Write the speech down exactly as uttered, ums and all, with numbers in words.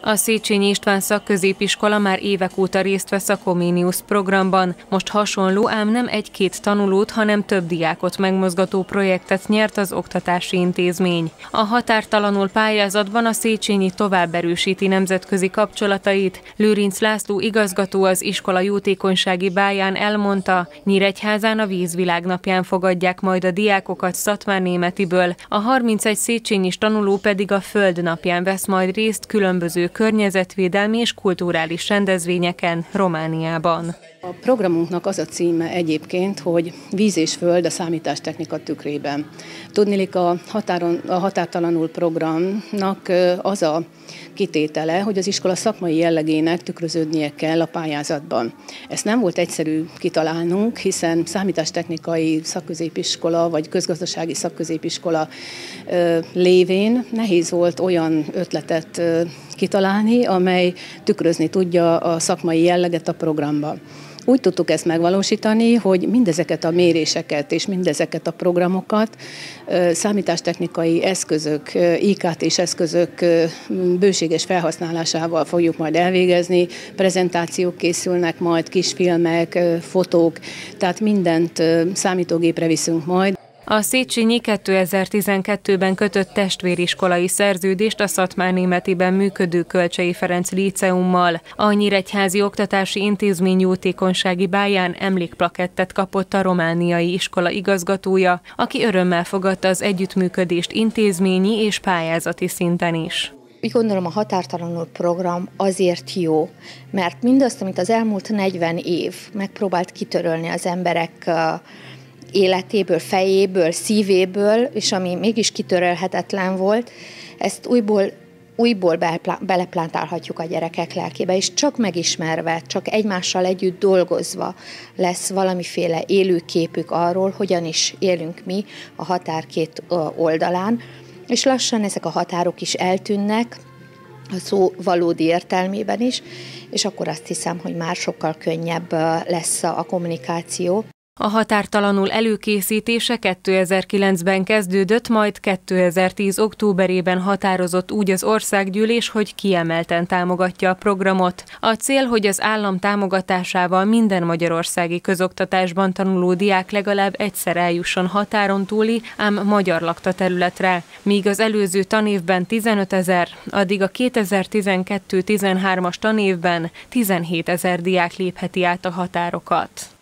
A Széchenyi István Szakközépiskola már évek óta részt vesz a Comenius programban. Most hasonló, ám nem egy-két tanulót, hanem több diákot megmozgató projektet nyert az oktatási intézmény. A határtalanul pályázatban a Széchenyi tovább erősíti nemzetközi kapcsolatait. Lőrinc László igazgató az iskola jótékonysági báján elmondta, Nyíregyházán a Vízvilágnapján fogadják majd a diákokat Szatmárnémetiből, a harmincegy széchenyis tanuló pedig a Földnapján vesz majd részt különböző környezetvédelmi és kulturális rendezvényeken Romániában. A programunknak az a címe egyébként, hogy Víz és Föld a számítástechnika tükrében. Tudniillik, a, határon, a határtalanul programnak az a kitétele, hogy az iskola szakmai jellegének tükröződnie kell a pályázatban. Ezt nem volt egyszerű kitalálnunk, hiszen számítástechnikai szakközépiskola vagy közgazdasági szakközépiskola lévén nehéz volt olyan ötletet kitalálni, amely tükrözni tudja a szakmai jelleget a programba. Úgy tudtuk ezt megvalósítani, hogy mindezeket a méréseket és mindezeket a programokat számítástechnikai eszközök, I K T-s eszközök bőséges felhasználásával fogjuk majd elvégezni. Prezentációk készülnek majd, kisfilmek, fotók, tehát mindent számítógépre viszünk majd. A Széchenyi kétezer-tizenkettőben kötött testvériskolai szerződést a Szatmárnémetiben működő Kölcsey Ferenc Líceummal. A Nyíregyházi Oktatási Intézmény jótékonysági báján emlékplakettet kapott a romániai iskola igazgatója, aki örömmel fogadta az együttműködést intézményi és pályázati szinten is. Úgy gondolom, a határtalanul program azért jó, mert mindazt, amit az elmúlt negyven év megpróbált kitörölni az emberek életéből, fejéből, szívéből, és ami mégis kitörölhetetlen volt, ezt újból, újból beleplántálhatjuk a gyerekek lelkébe, és csak megismerve, csak egymással együtt dolgozva lesz valamiféle élőképük arról, hogyan is élünk mi a határ két oldalán, és lassan ezek a határok is eltűnnek, a szó valódi értelmében is, és akkor azt hiszem, hogy már sokkal könnyebb lesz a kommunikáció. A határtalanul előkészítése kétezer-kilencben kezdődött, majd kétezer-tíz októberében határozott úgy az országgyűlés, hogy kiemelten támogatja a programot. A cél, hogy az állam támogatásával minden magyarországi közoktatásban tanuló diák legalább egyszer eljusson határon túli, ám magyar lakta területre. Míg az előző tanévben tizenötezer, addig a kétezer-tizenkettő tizenhármas tanévben tizenhétezer diák lépheti át a határokat.